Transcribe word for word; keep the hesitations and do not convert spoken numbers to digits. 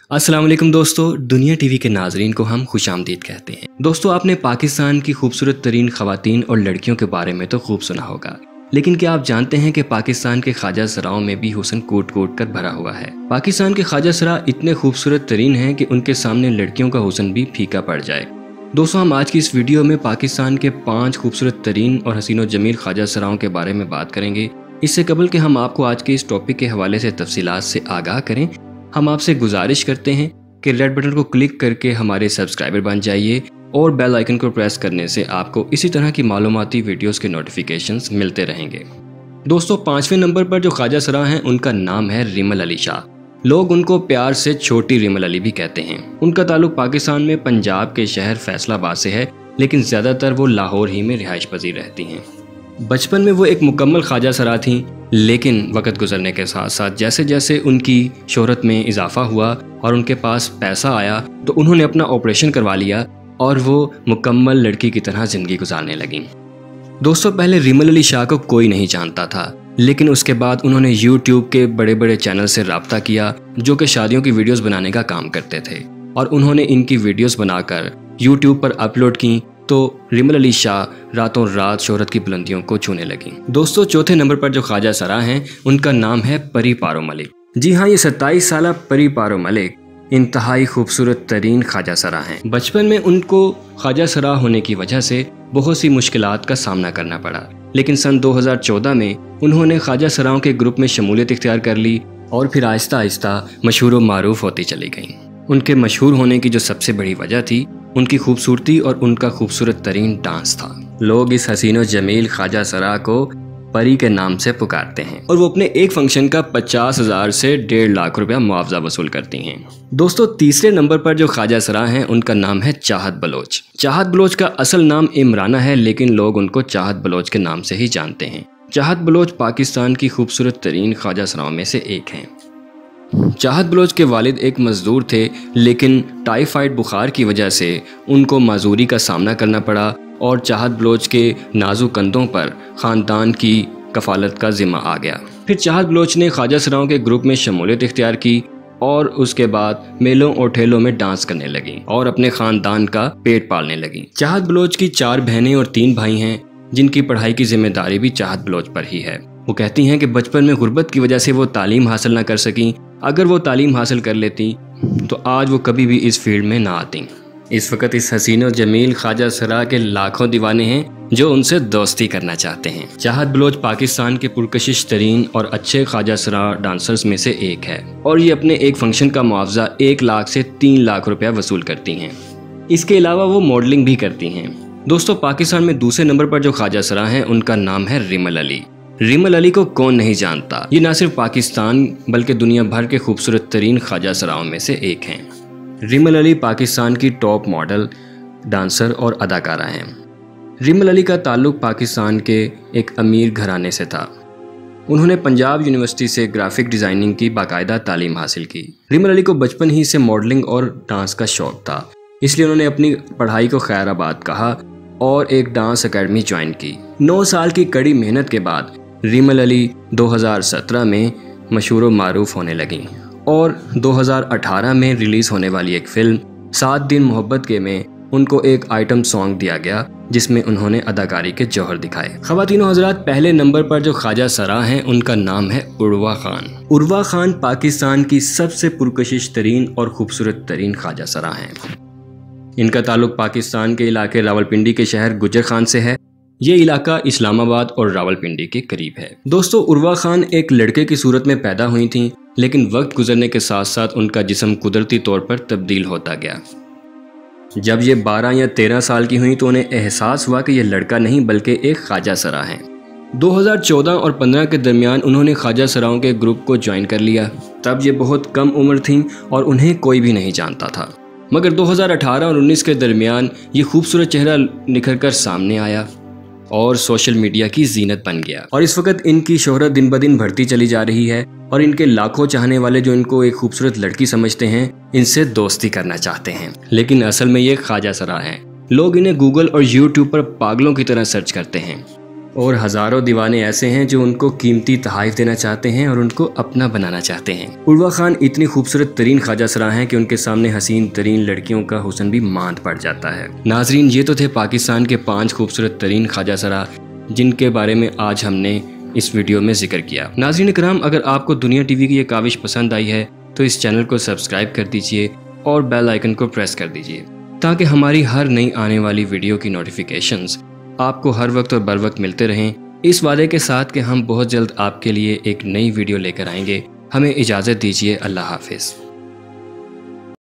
अस्सलाम वालेकुम दोस्तों, दुनिया टीवी के नाजरीन को हम खुशामदीद कहते हैं। दोस्तों, आपने पाकिस्तान की खूबसूरत तरीन खवातीन और लड़कियों के बारे में तो खूब सुना होगा, लेकिन क्या आप जानते हैं कि पाकिस्तान के ख्वाजा सराओं में भी हुस्न कूट कूट कर भरा हुआ है। पाकिस्तान के ख्वाजा सरा इतने खूबसूरत तरीन हैं कि उनके सामने लड़कियों का हुस्न भी फीका पड़ जाए। दोस्तों, हम आज की इस वीडियो में पाकिस्तान के पाँच खूबसूरत तरीन और हसीनो जमील ख्वाजा सराओं के बारे में बात करेंगे। इससे कबल कि हम आपको आज के इस टॉपिक के हवाले से तफसीलात से आगाह करें, हम आपसे गुजारिश करते हैं कि रेड बटन को क्लिक करके हमारे सब्सक्राइबर बन जाइए और बेल आइकन को प्रेस करने से आपको इसी तरह की मालूमाती वीडियोस के नोटिफिकेशंस मिलते रहेंगे। दोस्तों, पांचवें नंबर पर जो ख्वाजा सरा हैं उनका नाम है रिमल अली शाह। लोग उनको प्यार से छोटी रिमल अली भी कहते हैं। उनका ताल्लुक पाकिस्तान में पंजाब के शहर फैसलाबाद से है, लेकिन ज़्यादातर वो लाहौर ही में रिहाइश पजीर रहती हैं। बचपन में वो एक मुकम्मल ख्वाजा सरा थीं, लेकिन वक्त गुजरने के साथ साथ जैसे जैसे उनकी शोहरत में इजाफा हुआ और उनके पास पैसा आया तो उन्होंने अपना ऑपरेशन करवा लिया और वो मुकम्मल लड़की की तरह ज़िंदगी गुजारने लगीं। दोस्तों, पहले रिमल अली शाह को कोई नहीं जानता था, लेकिन उसके बाद उन्होंने यूट्यूब के बड़े बड़े चैनल से रब्ता किया जो कि शादियों की वीडियोस बनाने का काम करते थे, और उन्होंने इनकी वीडियोस बनाकर यूट्यूब पर अपलोड की तो रिमल अली शाह रातों रात शोहरत की बुलंदियों को छूने लगी। दोस्तों, चौथे नंबर पर जो ख्वाजा सरा हैं उनका नाम है परी पारो मलिक। जी हाँ, ये सत्ताईस साल परी पारो मलिक इंतहाई खूबसूरत तरीन ख्वाजा सरा हैं। बचपन में उनको ख्वाजा सरा होने की वजह से बहुत सी मुश्किलात का सामना करना पड़ा, लेकिन सन दो हज़ार चौदह में उन्होंने ख्वाजा सराओं के ग्रुप में शमूलियत इख्तियार कर ली और फिर आहिस्ता आहिस्ता मशहूर व मारूफ होती चली गईं। उनके मशहूर होने की जो सबसे बड़ी वजह थी उनकी खूबसूरती और उनका खूबसूरत तरीन डांस था। लोग इस हसीनो जमील ख्वाजा सरा को परी के नाम से पुकारते हैं और वो अपने एक फंक्शन का पचास हजार से डेढ़ लाख रुपया मुआवजा वसूल करती हैं। दोस्तों, तीसरे नंबर पर जो ख्वाजा सरा हैं उनका नाम है चाहत बलोच। चाहत बलोच का असल नाम इमराना है, लेकिन लोग उनको चाहत बलोच के नाम से ही जानते हैं। चाहत बलोच पाकिस्तान की खूबसूरत तरीन ख्वाजा सराओं में से एक हैं। चाहत बलोच के वालिद एक मजदूर थे, लेकिन टाइफाइड बुखार की वजह से उनको माजूरी का सामना करना पड़ा और चाहत बलोच के नाजुक कंधों पर ख़ानदान की कफालत का जिम्मा आ गया। फिर चाहत बलोच ने ख्वाजा सराओं के ग्रुप में शमूलियत इख्तियार की और उसके बाद मेलों और ठेलों में डांस करने लगी और अपने ख़ानदान का पेट पालने लगी। चाहत बलोच की चार बहनें और तीन भाई हैं, जिनकी पढ़ाई की जिम्मेदारी भी चाहत बलोच पर ही है। वो कहती हैं कि बचपन में गुर्बत की वजह से वो तालीम हासिल न कर सकी। अगर वो तालीम हासिल कर लेती तो आज वो कभी भी इस फील्ड में ना आती। इस वक्त इस हसीनो जमील ख्वाजा सरा के लाखों दीवाने हैं जो उनसे दोस्ती करना चाहते हैं। चाहत बलोच पाकिस्तान के पुरकशिश तरीन और अच्छे ख्वाजा सरा डांसर्स में से एक है और ये अपने एक फंक्शन का मुआवजा एक लाख से तीन लाख रुपया वसूल करती हैं। इसके अलावा वो मॉडलिंग भी करती हैं। दोस्तों, पाकिस्तान में दूसरे नंबर पर जो ख्वाजा सरा हैं उनका नाम है रिमल अली। रिमल अली को कौन नहीं जानता। ये न सिर्फ पाकिस्तान बल्कि दुनिया भर के खूबसूरत तरीन ख्वाजा सराओं में से एक हैं। रिमल अली पाकिस्तान की टॉप मॉडल, डांसर और अदाकारा हैं। रिमल अली का ताल्लुक पाकिस्तान के एक अमीर घराने से था। उन्होंने पंजाब यूनिवर्सिटी से ग्राफिक डिज़ाइनिंग की बाकायदा तालीम हासिल की। रिमल अली को बचपन ही से मॉडलिंग और डांस का शौक था, इसलिए उन्होंने अपनी पढ़ाई को खैराबाद कहा और एक डांस अकेडमी ज्वाइन की। नौ साल की कड़ी मेहनत के बाद रिमल अली दो हज़ार सत्रह में मशहूर व मारूफ होने लगीं और दो हज़ार अठारह में रिलीज़ होने वाली एक फिल्म सात दिन मोहब्बत के में उनको एक आइटम सॉन्ग दिया गया, जिसमें उन्होंने अदाकारी के जौहर दिखाए। ख़वातीनो हज़रात, पहले नंबर पर जो ख्वाजा सरा हैं उनका नाम है उर्वा खान। उर्वा खान पाकिस्तान की सबसे पुरकशिश तरीन और खूबसूरत तरीन ख्वाजा सरा हैं। इनका ताल्लुक पाकिस्तान के इलाके रावलपिंडी के शहर गुजर खान से है। ये इलाका इस्लामाबाद और रावलपिंडी के करीब है। दोस्तों, उर्वा खान एक लड़के की सूरत में पैदा हुई थीं, लेकिन वक्त गुजरने के साथ साथ उनका जिस्म कुदरती तौर पर तब्दील होता गया। जब ये बारह या तेरह साल की हुई तो उन्हें एहसास हुआ कि ये लड़का नहीं बल्कि एक ख्वाजा सरा है। दो हज़ार चौदह और पंद्रह के दरमियान उन्होंने ख्वाजा सराओं के ग्रुप को ज्वाइन कर लिया। तब ये बहुत कम उम्र थीं और उन्हें कोई भी नहीं जानता था, मगर दो हज़ार अठारह और उन्नीस के दरमियान ये खूबसूरत चेहरा निखर कर सामने आया और सोशल मीडिया की जीनत बन गया। और इस वक्त इनकी शोहरत दिन ब दिन बढ़ती चली जा रही है और इनके लाखों चाहने वाले जो इनको एक खूबसूरत लड़की समझते हैं, इनसे दोस्ती करना चाहते हैं, लेकिन असल में ये ख्वाजा सरा हैं। लोग इन्हें गूगल और यूट्यूब पर पागलों की तरह सर्च करते हैं और हजारों दीवाने ऐसे हैं जो उनको कीमती तहाइफ देना चाहते हैं और उनको अपना बनाना चाहते हैं। उर्वा खान इतनी खूबसूरत तरीन ख्वाजा सरा हैं कि उनके सामने हसीन तरीन लड़कियों का हुस्न भी मांद पड़ जाता है। नाजरीन, ये तो थे पाकिस्तान के पांच खूबसूरत तरीन ख्वाजा सरा जिनके बारे में आज हमने इस वीडियो में जिक्र किया। नाज़रीन इकराम, अगर आपको दुनिया टीवी की ये काविश पसंद आई है तो इस चैनल को सब्सक्राइब कर दीजिए और बेल आइकन को प्रेस कर दीजिए ताकि हमारी हर नई आने वाली वीडियो की नोटिफिकेशंस आपको हर वक्त और बर वक्त मिलते रहें, इस वादे के साथ कि हम बहुत जल्द आपके लिए एक नई वीडियो लेकर आएंगे। हमें इजाज़त दीजिए। अल्लाह हाफिज़।